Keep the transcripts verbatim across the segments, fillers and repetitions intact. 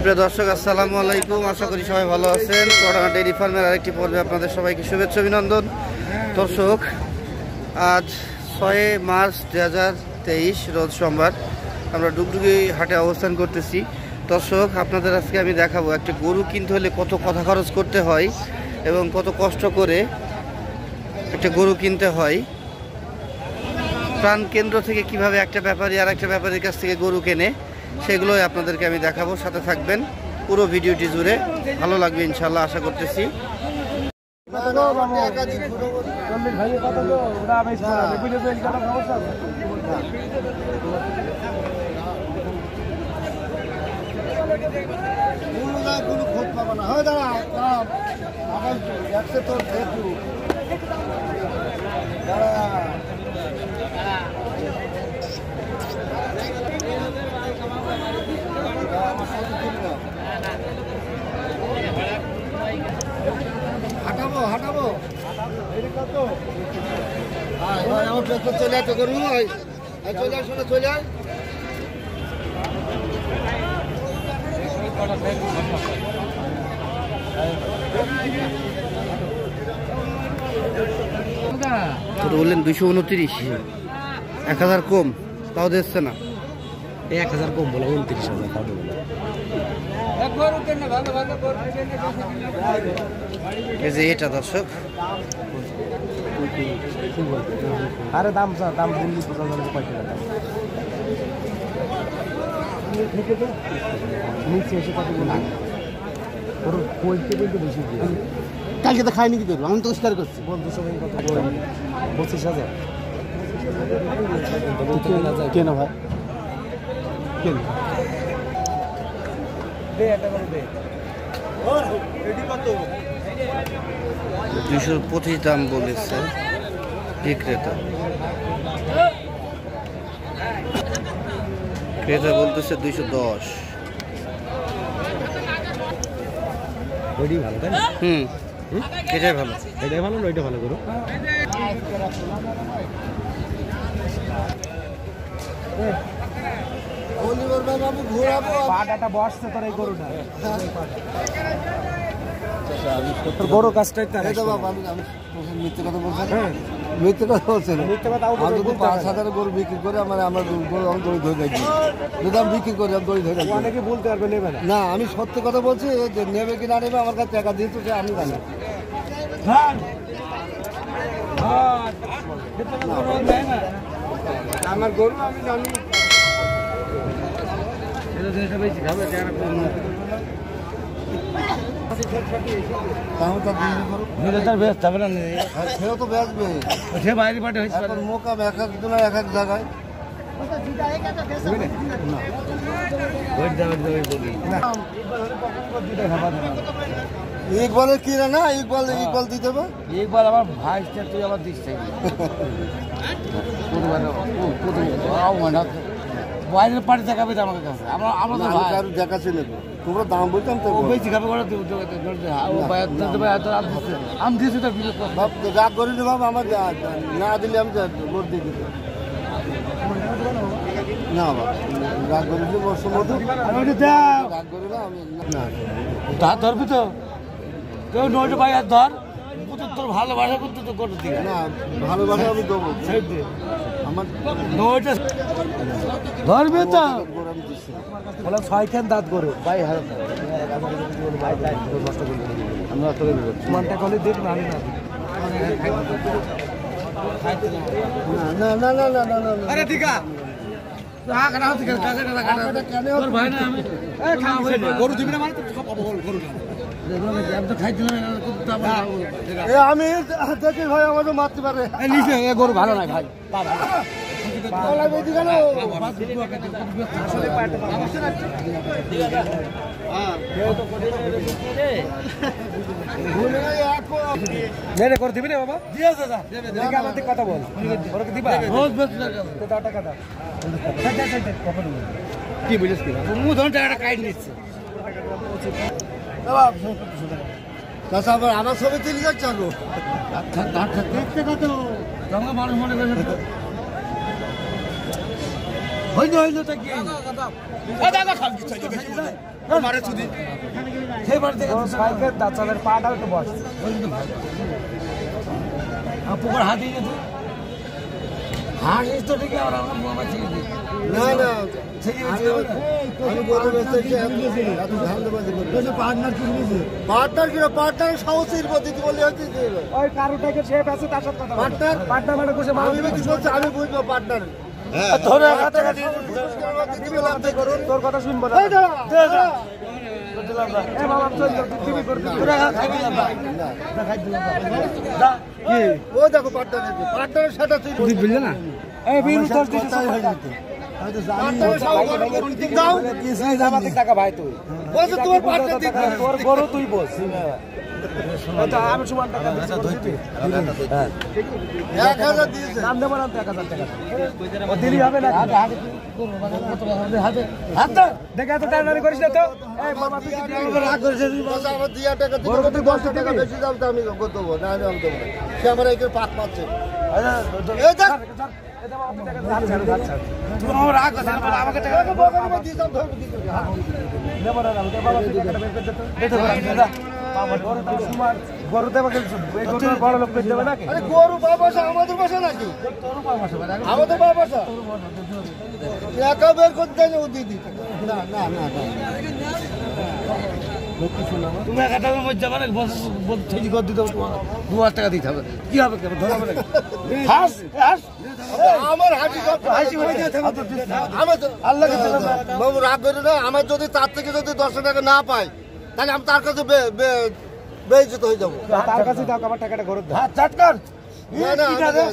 সুপ্রিয় দর্শক আসসালামু আলাইকুম, আশা করি সবাই ভালো আছেন। চুয়াডাঙ্গা ডেইরি ফার্মের আরেকটি পর্বে আপনাদের সবাইকে শুভেচ্ছা অভিনন্দন। দর্শক, আজ ছয় মার্চ দুই হাজার তেইশ রোজ সোমবার আমরা ডুগডুগি হাটে অবস্থান করতেছি। দর্শক, আপনাদের আজকে আমি দেখাবো একটা গরু কিনতে হলে কত কথা খরচ করতে হয় এবং কত কষ্ট করে একটা গরু কিনতে হয়। প্রাণ কেন্দ্র থেকে কিভাবে একটা ব্যাপারী আর একটা ব্যাপারীর কাছ থেকে গরু কেনে সেগুলোই আপনাদেরকে আমি দেখাবো। সাথে থাকবেন পুরো ভিডিওটি জুড়ে, ভালো লাগবে ইনশাল্লাহ আশা করতেছি। হাঁটাবো হাঁটাবো চলে আসতে করবো চলে আসলে চলে আয়। বললেন দুইশো উনত্রিশ, এক হাজার কম তাও দিচ্ছে না। এক হাজার কম বলে উনত্রিশ হাজার তাও দেবে। এই যে এটা দর্শক, আরে দাম স্যার দাম বললি পঞ্চাশ হাজার পয়সা দাম নিচে এসে কত বলি ওর বলতে বলতে বেশি কালকে তো খাইনি কি করবো, আমি তো স্বীকার করছি। বন্ধুর সঙ্গে কত পঁচিশ হাজার কেন ভাই কেন দুইশো পঁচিশ দাম বলেছে বিক্রেতা, ক্রেতা বলতেছে দুইশো দশ। ওইটাই ভালো তাই না? হুম, এটাই ভালো, এটাই ভালো না ওইটা ভালো করো। পাটাটা বসছে তোর এই গরুটা, তোর বড় কাজটাই মিথ্যে কথা বলছেন, মিথ্যে কথা বলছেন। আমি যদি পাঁচ হাজার গরু বিক্রি করে আমার আমার গরু আমি দড়ি ধরে রাখি, যদি আমি বিক্রি করি আমি দড়ি ধরে রাখি। অনেকে বলতে পারবে নেবে না। না, আমি সত্যি কথা বলছি, যে নেবে কি না নেবে আমার কাছে টাকা দিয়েছে সে আমি জানি। আমার গরু আমি জানি। মোকাম এক এক জনের এক এক জায়গায়। ইকবালের কি না ইকবাল ইকবাল দিতে হবে। ইকবাল আমার ভাই, তুই আবার দিস বাইরের পার্টি দেখাবে আমাকে কাছে। আমরা আমরা কারো দেখাচ্ছি না, তোমরা দাম বলতাম তো বেশি খাবে আমি দিয়েছি তো রাগ করিনি বাবা, আমার না দিলে আমি ভোট দিয়ে দিতে না বাবা, রাগ করিনি রাগ করি না আমি না। ধার ধরবি তো কেউ নয়টা ভাই আর ধর তোর ভালোবাসা করতে তো করে দিকে না, ভালোবাসা আমি দেবো আমার নয়টা ধরবি তো বলে ছয়খান দাঁত গরু ভাই আমরা মানটা করলে দেখ না না না না না না না আরে ঠিক আছে গরু দিবি না মানে আমি দেখি ভাই আমাদের মারতে পারে। গরু ভালো নাই ভাই, করে দিবি না বাবা, আমাদের কথা বল দিবা টাকা দাও কি বুঝিস কি মু ধরুন টাকাটা কাইট নিচ্ছে। আমার ছবি তুলে যাচ্ছে মানুষ মনে করে হইল হইলটা কি সেবার থেকে দাঁতের পাটা একটু বস পুকুর হাতি গেছে হাঁস তো ঠিক আর আমার মামা ছেড়ে দিই না না আমি গরু বেচতেছি এত ধান্দাবাজি করছি পার্টনার কিনবি পার্টনার কিনা পার্টনার সাহসের প্রতি বলে হচ্ছে ওই কারোটাকে শেফ আছে তার সাথে কথা পার্টনার পার্টনার মানে কোসে আমি কি বলছি আমি বুঝবো পার্টনার হ্যাঁ ধরে হাতে হাতে দিবি লাগতে করুন তোর কথা শুনবো না দে যা দিলাম না এ বাবা চল দিবি করতে তোরা খাই দিলাম না খাই দিলাম যা কি ও দেখো পার্টনার পার্টনারের সাথে তুই বুঝলি না এই বিল তোর দিতে হয়ে যেত হয়তো জানি দাও কিসে জামাতে টাকা ভাই তুই ওই যে তোমার পার্টনার দিতে তোর বড় তুই বস এটা আমি সমান টাকা দিতে হ্যাঁ এক হাজার দিয়েছে নাম দেব না এক হাজার টাকা ও দিলি হবে না হাতে হাতে হাতে হাতে দেখে এত টানাটানি করিস না তো এই বাবা তুই কি রাগ করিস বাবা আমার দিয়া টাকা দিতে তুই দশ টাকা বেশি দাও তো আমি কত দেব না আমি আমি দেব না সে আমার একের পাক পাচ্ছে এই দেখ তুই আমার রাগ করিস না আমাকে টাকা বগলে দিয়ে দাও ধর দিতে দেব না আমি বাবা তুই টাকা বের করতে দে তো গরু দেবা খেলছো এই গরু বড় লোক পেয়ে দেবে নাকি আরে গরু বাবাসা আমাদের বাসা নাকি তোর বাবাসা আমাদের বাবাসা একা বের করতে দেয় ও দিদি না না না তুমি এক টাকা মধ্যে যাবে না ঠিক করে দিতে হবে তোমাকে দু হাজার টাকা দিতে হবে কি হবে ধরা হবে হাস হাস আমার হাসি সব হাসি হয়ে যাচ্ছে আমার আল্লাহকে বাবু রাগ করে না আমার যদি তার থেকে যদি দশ টাকা না পাই তাহলে আমি তার কাছে বেইজ্জত হয়ে যাবো তার কাছে দাও আমার টাকাটা ঘরে দাও হাত চাট কর না না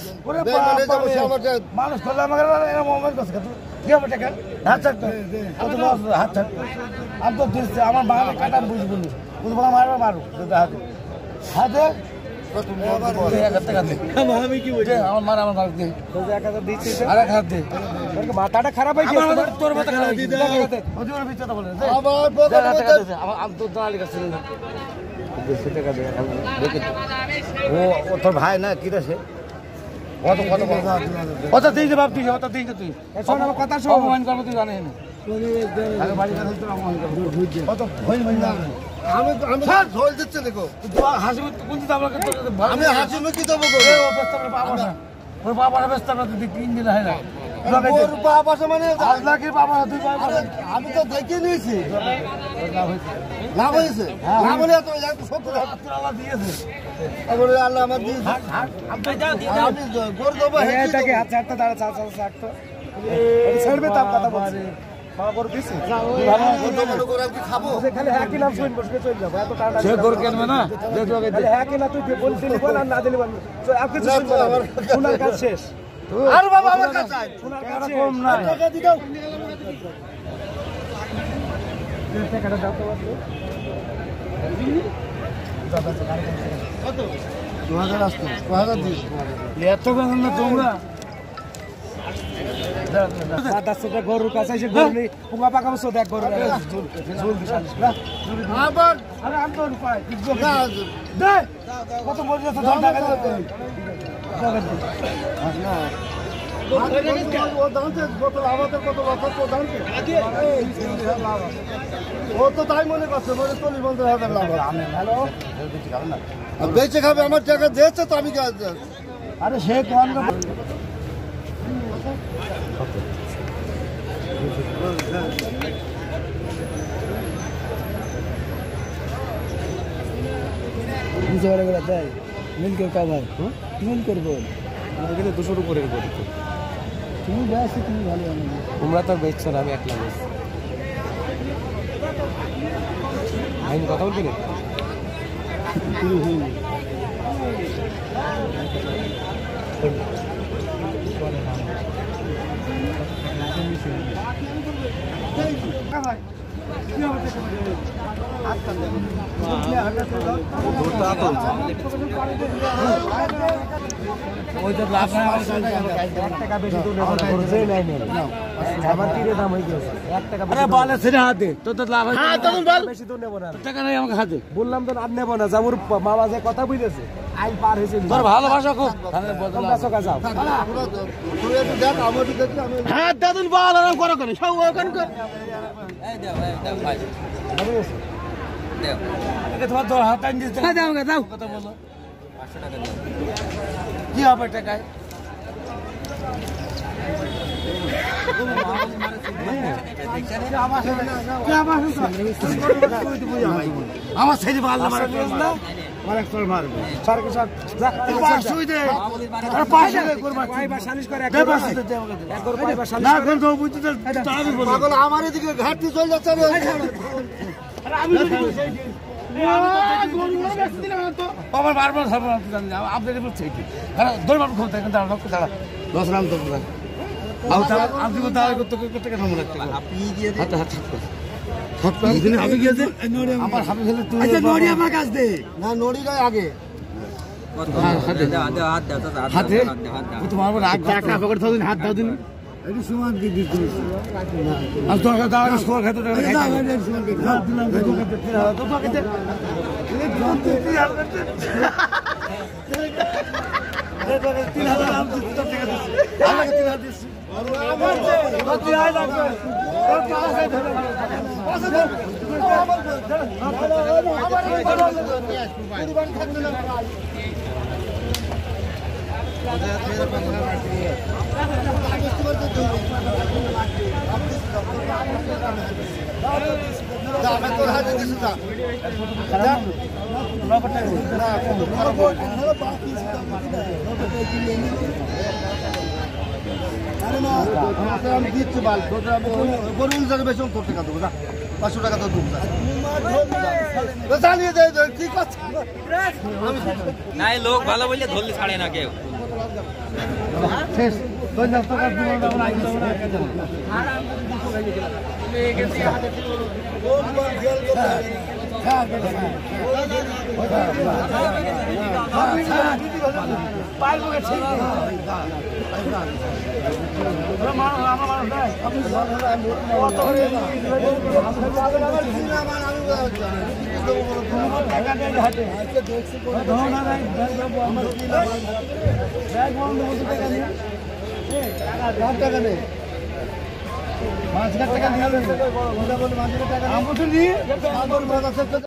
মানুষ করলে আমাকে মোবাইল করছে কি হবে টাকা হাত চাট কর হাত চাট আমি তো দিচ্ছি আমার বাবা কাটা বুঝবো বুঝবো মারবে মারু হাতে হাতে আমি কি বলছি আমার মার আমার মার দিয়ে এক হাজার দিচ্ছিস আর এক হাত দে মাথাটা খারাপ হয়ে গেছে তোর মাথা খারাপ দিয়ে দে ওদের বিচ্ছাটা বলে আমার আমি তো দাঁড়ালি কাছে দেড়শো টাকা দে ও ও তোর ভাই না কি রে সে কত কত কত দিয়েছে বাপ তুই কত দিয়েছে তুই শোন আমার কথা শোন অপমান করবো তুই জানিস না আরে বাড়ি কাছে তুই অপমান করবো কত হইল হইল আমি আমি ঝোল দিচ্ছি দেখো হাসি কোন দিতে আমাকে আমি হাসি মুখি দেবো গো ও ব্যস্ত বাবা না ওর বাবার ব্যস্ত না তুই তিন দিন হয় না ওর বাবা মানে আজ লাখে বাবা তুই আমি তো দেখে নিয়েছি লাভ হয়েছে লাভ হলে তো সত্তর আল্লাহ দিয়েছে তারপরে আল্লাহ আমার দিয়েছে আমি গরু দেবো এটাকে হাত ছাড়তে দাঁড়া চা চা ছাড়তো ছাড়বে তার কথা বলছে বাবা গরু দিছে খাবো খালি একই নাম শুন বসে চলে যাবো এত টাকা সে গরু কিনবে না একই না তুই বলছিলি বল আর না দিলি বল আর কিছু শুনবো না ওনার কাজ শেষ আর বাবা আমার কাছে ওনার কাজ কম না টাকা দি দাও টাকাটা দাও তো কত দু হাজার আসতো দু হাজার দিস এত কম না তোমরা গরুর কাছে এসে গরু নেই পুঙ্গা পাকা বসো দেখ গরু আবার আরে আমি তো পাই দে কত বলছিস তো টাকা দে না ও তো তাই মনে করছে মনে চল্লিশ পঞ্চাশ হাজার লাভ বেঁচে খাবে আমার টাকা দিয়েছে তো আমি আরে সে কম বুঝতে পারে বেড়া তাই মিল করে কামাই মিল করবো গেলে দুশোর উপরে তুমি বেশি তুমি ভালো তোমরা তো বেচছো না আমি একলা বেচছি আইন কথা বলবি না ওই তো লাভ নাই এক টাকা বেশি তো নাই নেই আমার তীরে দাম হয়ে গেছে এক টাকা আরে বলে ছেড়ে হাত দে তোর তো লাভ হ্যাঁ তখন বল বেশি তো নেব না টাকা নাই আমাকে হাতে বললাম তো আর নেব না জামুর মামা যে কথা বুঝেছে আই পার হয়েছে তোর ভালোবাসা খুব তাহলে বদল আসো কা যাও তুই একটু দেখ আমার দিকে আমি হ্যাঁ দাদুন বল আরাম করো কেন সব ওখান কর এই দাও এই দাও ভাই দাও এটা তোমার তো হাত আন দিতে হ্যাঁ দাও দাও কথা বলো পাঁচশো টাকা দাও কি হবে টাকায় আমার ছেলে মারলে মারে না আমার একটা মারবে সরকার সব পাঁচশোই দে আর পাঁচশো করবা কয়বার সালিশ করে এক বার দে একবার কয়বার সালিশ না কোন তো বুঝতে তাহলে বল পাগল আমার এদিকে ঘাটতি চলে যাচ্ছে আরে আমি বাবার বারবার সাবধান আপনাদের বলছে কি আরে দরবার খোঁজ দেখেন দাঁড়া দাঁড়া দশ রাম তো আও তা আপনি তো দাঁড়া করতে করতে কেন মনে রাখতে আপনি গিয়ে হাত হাত হাত এখানে আমি গিয়েছে আমার হাতে ফেলে তুই আচ্ছা নড়ি আমার কাছ দে না নড়ি যায় আগে হাতে হাত হাতে তোমার রাগ টাকা পকেট থাও দিন হাত দাও দিন এটি সমান কি দিতে আর তো দাঁড়া স্কোর খেতে দাঁড়া খাই সমান কি দাও দিলাম তো তো খেতে তিন হাজার আম দিতে তো টাকা দিছি আমাকে তিন হাজার দিছি আমার যে কত আয় লাগবে ওর পাঁচ হাজার ধরে পাঁচ হাজার আমার আমার কুরবান খাতে না আমি দিচ্ছি বাল গরুল জায়গায় বেশি তোর টাকা দেবো না পাঁচশো টাকা তো দেবো জানিয়ে দেয় ঠিক আছে নাই লোক ভালো বললে ধরলে ছাড়ে না কেউ শেষ দশ টাকা টাকা নেই পাঁচ হাজার টাকা নিয়ে